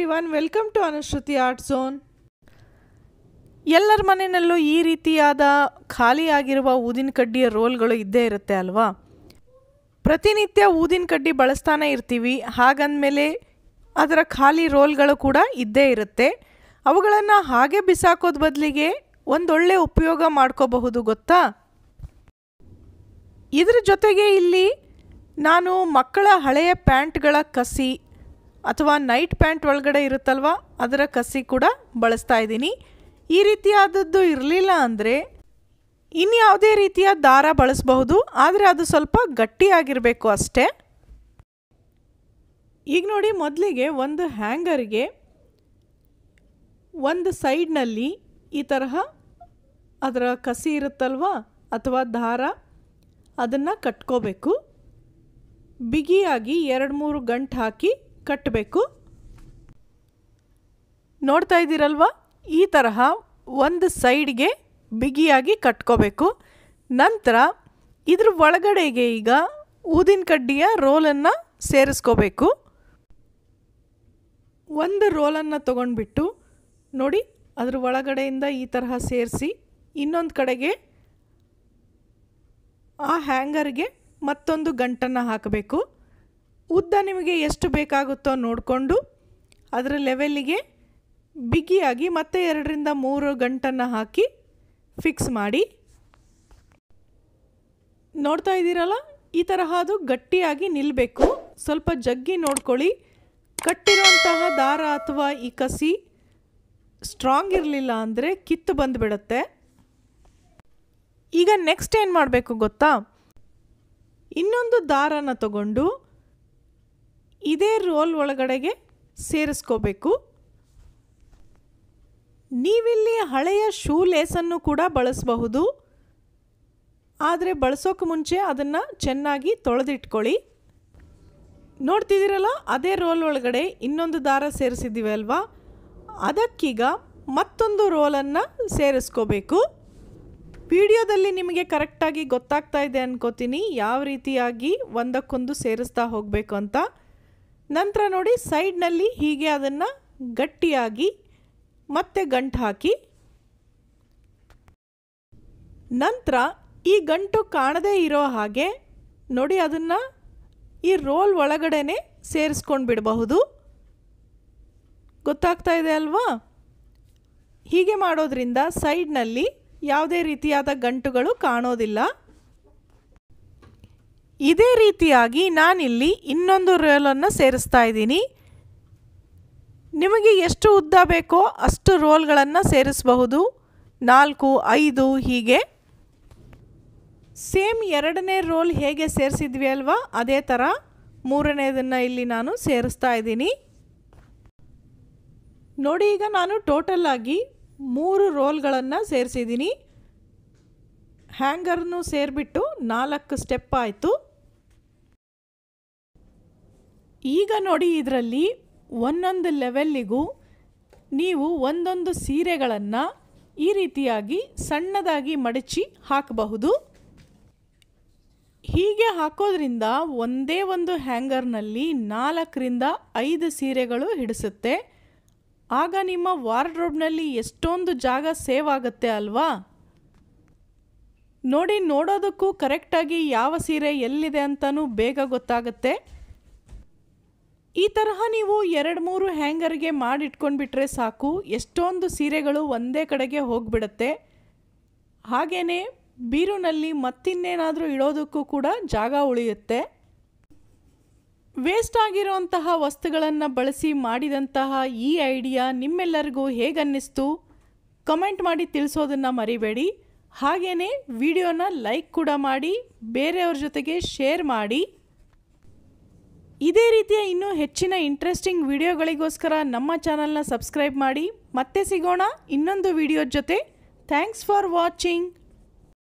Everyone, welcome to Anushruti art zone. ಎಲ್ಲರ ಮನೆಯಲ್ಲೂ ಈ ರೀತಿಯಾದ ಖಾಲಿಯಾಗಿರುವ ಊದಿನ ಕಡ್ಡಿಯ ರೋಲ್ಗಳು ಇದ್ದೇ ಇರುತ್ತೆ ಅಲ್ವಾ. ಪ್ರತಿನಿತ್ಯ ಊದಿನ ಕಡ್ಡಿ ಬಳಸ್ತಾನೆ ಇರ್ತೀವಿ, ಹಾಗಂದಮೇಲೆ ಅದರ ಖಾಲಿ ರೋಲ್ಗಳು ಕೂಡ ಇದ್ದೇ ಇರುತ್ತೆ. ಅವುಗಳನ್ನು ಹಾಗೆ ಬಿಸಾಕೋದು ಬದಲಿಗೆ ಒಂದೊಳ್ಳೆ ಉಪಯೋಗ ಮಾಡ್ಕೋಬಹುದು ಗೊತ್ತಾ. ಇದರ ಜೊತೆಗೆ ಇಲ್ಲಿ ನಾನು ಮಕ್ಕಳ ಹಳೆಯ ಪ್ಯಾಂಟ್ಗಳ ಕಸಿ ಅಥವಾ ನೈಟ್ ಪ್ಯಾಂಟ್ ಒಳಗಡೆ ಇರುತ್ತಲ್ವ ಅದರ ಕಸಿ ಕೂಡ ಬಳಸ್ತಾ ಇದ್ದೀನಿ. ಈ ರೀತಿಯಾದದ್ದು ಇರಲಿಲ್ಲ ಅಂದರೆ ಇನ್ಯಾವುದೇ ರೀತಿಯ ದಾರ ಬಳಸಬಹುದು, ಆದರೆ ಅದು ಸ್ವಲ್ಪ ಗಟ್ಟಿಯಾಗಿರಬೇಕು ಅಷ್ಟೇ. ಈಗ ನೋಡಿ, ಮೊದಲಿಗೆ ಒಂದು ಹ್ಯಾಂಗರ್ಗೆ ಒಂದು ಸೈಡ್ನಲ್ಲಿ ಈ ತರಹ ಅದರ ಕಸಿ ಇರುತ್ತಲ್ವ ಅಥವಾ ದಾರ ಅದನ್ನು ಕಟ್ಕೋಬೇಕು. ಬಿಗಿಯಾಗಿ 2-3 ಗಂಟು ಹಾಕಿ ಕಟ್ಟಬೇಕು. ನೋಡ್ತಾ ಇದ್ದೀರಲ್ವ, ಈ ತರಹ ಒಂದು ಸೈಡ್ಗೆ ಬಿಗಿಯಾಗಿ ಕಟ್ಕೋಬೇಕು. ನಂತರ ಇದ್ರ ಒಳಗಡೆಗೆ ಈಗ ಊದಿನ ಕಡ್ಡಿಯ ರೋಲನ್ನು ಸೇರಿಸ್ಕೋಬೇಕು. ಒಂದು ರೋಲನ್ನು ತೊಗೊಂಡ್ಬಿಟ್ಟು ನೋಡಿ, ಅದ್ರ ಒಳಗಡೆಯಿಂದ ಈ ತರಹ ಸೇರಿಸಿ ಇನ್ನೊಂದು ಕಡೆಗೆ ಆ ಹ್ಯಾಂಗರ್ಗೆ ಮತ್ತೊಂದು ಗಂಟನ್ನು ಹಾಕಬೇಕು. ಉದ್ದ ನಿಮಗೆ ಎಷ್ಟು ಬೇಕಾಗುತ್ತೋ ನೋಡಿಕೊಂಡು ಅದರ ಲೆವೆಲ್ಲಿಗೆ ಬಿಗಿಯಾಗಿ ಮತ್ತೆ 2-3 ಗಂಟನ್ನು ಹಾಕಿ ಫಿಕ್ಸ್ ಮಾಡಿ. ನೋಡ್ತಾ ಇದ್ದೀರಲ್ಲ, ಈ ತರಹ ಅದು ಗಟ್ಟಿಯಾಗಿ ನಿಲ್ಲಬೇಕು. ಸ್ವಲ್ಪ ಜಗ್ಗಿ ನೋಡ್ಕೊಳ್ಳಿ, ಕಟ್ಟಿರುವಂತಹ ದಾರ ಅಥವಾ ಈ ಕಸಿ ಸ್ಟ್ರಾಂಗ್ ಇರಲಿಲ್ಲ ಅಂದರೆ ಕಿತ್ತು ಬಂದುಬಿಡುತ್ತೆ. ಈಗ ನೆಕ್ಸ್ಟ್ ಏನು ಮಾಡಬೇಕು ಗೊತ್ತಾ, ಇನ್ನೊಂದು ದಾರನ ತಗೊಂಡು ಇದೇ ರೋಲ್ ಒಳಗಡೆಗೆ ಸೇರಿಸ್ಕೋಬೇಕು. ನೀವಿಲ್ಲಿ ಹಳೆಯ ಶೂ ಲೇಸನ್ನು ಕೂಡ ಬಳಸಬಹುದು, ಆದರೆ ಬಳಸೋಕೆ ಮುಂಚೆ ಅದನ್ನು ಚೆನ್ನಾಗಿ ತೊಳೆದಿಟ್ಕೊಳ್ಳಿ. ನೋಡ್ತಿದ್ದೀರಲ್ಲ, ಅದೇ ರೋಲ್ ಒಳಗಡೆ ಇನ್ನೊಂದು ದಾರ ಸೇರಿಸಿದ್ದೀವಿ ಅಲ್ವಾ, ಅದಕ್ಕೀಗ ಮತ್ತೊಂದು ರೋಲನ್ನು ಸೇರಿಸ್ಕೋಬೇಕು. ವಿಡಿಯೋದಲ್ಲಿ ನಿಮಗೆ ಕರೆಕ್ಟಾಗಿ ಗೊತ್ತಾಗ್ತಾ ಇದೆ ಅನ್ಕೋತೀನಿ ಯಾವ ರೀತಿಯಾಗಿ ಒಂದಕ್ಕೊಂದು ಸೇರಿಸ್ತಾ ಹೋಗಬೇಕು ಅಂತ. ನಂತರ ನೋಡಿ, ಸೈಡ್ನಲ್ಲಿ ಹೀಗೆ ಅದನ್ನು ಗಟ್ಟಿಯಾಗಿ ಮತ್ತೆ ಗಂಟು ಹಾಕಿ, ನಂತರ ಈ ಗಂಟು ಕಾಣದೇ ಇರೋ ಹಾಗೆ ನೋಡಿ ಅದನ್ನು ಈ ರೋಲ್ ಒಳಗಡೆನೆ ಸೇರಿಸ್ಕೊಂಡು ಬಿಡಬಹುದು. ಗೊತ್ತಾಗ್ತಾ ಇದೆ ಅಲ್ವಾ. ಹೀಗೆ ಮಾಡೋದ್ರಿಂದ ಸೈಡ್ನಲ್ಲಿ ಯಾವುದೇ ರೀತಿಯಾದ ಗಂಟುಗಳು ಕಾಣೋದಿಲ್ಲ. ಇದೇ ರೀತಿಯಾಗಿ ನಾನಿಲ್ಲಿ ಇನ್ನೊಂದು ರೋಲನ್ನು ಸೇರಿಸ್ತಾ ಇದ್ದೀನಿ. ನಿಮಗೆ ಎಷ್ಟು ಉದ್ದ ಬೇಕೋ ಅಷ್ಟು ರೋಲ್ಗಳನ್ನು ಸೇರಿಸಬಹುದು, 4-5 ಹೀಗೆ. ಸೇಮ್ 2ನೇ ರೋಲ್ ಹೇಗೆ ಸೇರಿಸಿದ್ವಿ ಅಲ್ವಾ, ಅದೇ ಥರ 3ನೇದನ್ನು ಇಲ್ಲಿ ನಾನು ಸೇರಿಸ್ತಾ ಇದ್ದೀನಿ. ನೋಡಿ, ಈಗ ನಾನು ಟೋಟಲ್ ಆಗಿ 3 ರೋಲ್ಗಳನ್ನು ಸೇರಿಸಿದ್ದೀನಿ. ಹ್ಯಾಂಗರ್ನು ಸೇರಿಬಿಟ್ಟು 4 ಸ್ಟೆಪ್ ಆಯಿತು. ಈಗ ನೋಡಿ, ಇದರಲ್ಲಿ ಒಂದೊಂದು ಲೆವೆಲ್ಲಿಗೂ ನೀವು ಒಂದೊಂದು ಸೀರೆಗಳನ್ನು ಈ ರೀತಿಯಾಗಿ ಸಣ್ಣದಾಗಿ ಮಡಚಿ ಹಾಕಬಹುದು. ಹೀಗೆ ಹಾಕೋದ್ರಿಂದ ಒಂದೇ ಒಂದು ಹ್ಯಾಂಗರ್ನಲ್ಲಿ 4-5 ಸೀರೆಗಳು ಹಿಡಿಸುತ್ತೆ. ಆಗ ನಿಮ್ಮ ವಾರ್ಡ್ರೋಬ್ನಲ್ಲಿ ಎಷ್ಟೊಂದು ಜಾಗ ಸೇವ್ ಆಗುತ್ತೆ ಅಲ್ವಾ. ನೋಡಿ, ನೋಡೋದಕ್ಕೂ ಕರೆಕ್ಟಾಗಿ ಯಾವ ಸೀರೆ ಎಲ್ಲಿದೆ ಅಂತಲೂ ಬೇಗ ಗೊತ್ತಾಗುತ್ತೆ. ಈ ತರಹ ನೀವು 2-3 ಹ್ಯಾಂಗರ್ಗೆ ಮಾಡಿಟ್ಕೊಂಡ್ಬಿಟ್ರೆ ಸಾಕು, ಎಷ್ಟೊಂದು ಸೀರೆಗಳು ಒಂದೇ ಕಡೆಗೆ ಹೋಗಿಬಿಡುತ್ತೆ. ಹಾಗೆಯೇ ಬೀರುನಲ್ಲಿ ಮತ್ತಿನ್ನೇನಾದರೂ ಇಡೋದಕ್ಕೂ ಕೂಡ ಜಾಗ ಉಳಿಯುತ್ತೆ. ವೇಸ್ಟ್ ಆಗಿರೋಂತಹ ವಸ್ತುಗಳನ್ನು ಬಳಸಿ ಮಾಡಿದಂತಹ ಈ ಐಡಿಯಾ ನಿಮ್ಮೆಲ್ಲರಿಗೂ ಹೇಗನ್ನಿಸ್ತು ಕಮೆಂಟ್ ಮಾಡಿ ತಿಳಿಸೋದನ್ನು ಮರಿಬೇಡಿ. ಹಾಗೆಯೇ ವಿಡಿಯೋನ ಲೈಕ್ ಕೂಡ ಮಾಡಿ, ಬೇರೆಯವ್ರ ಜೊತೆಗೆ ಶೇರ್ ಮಾಡಿ. ಇದೇ ರೀತಿಯ ಇನ್ನೂ ಹೆಚ್ಚಿನ ಇಂಟ್ರೆಸ್ಟಿಂಗ್ ವಿಡಿಯೋಗಳಿಗೋಸ್ಕರ ನಮ್ಮ ಚಾನಲ್ನ ಸಬ್ಸ್ಕ್ರೈಬ್ ಮಾಡಿ. ಮತ್ತೆ ಸಿಗೋಣ ಇನ್ನೊಂದು ವಿಡಿಯೋ ಜೊತೆ. Thanks for watching.